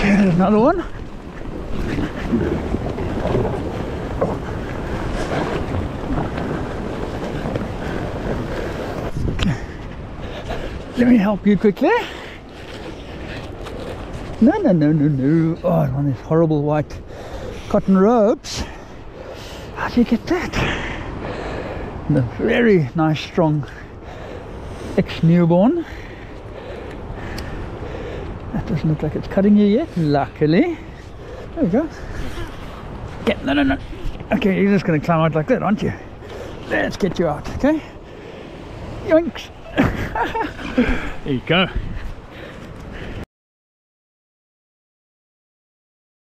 There's another one. Okay. Let me help you quickly. No. Oh, one of these horrible white cotton ropes. How do you get that? And a very nice, strong ex-newborn. That doesn't look like it's cutting you yet, luckily. There we go. Okay, no. Okay, you're just going to climb out like that, aren't you? Let's get you out, okay? Yoinks! There you go.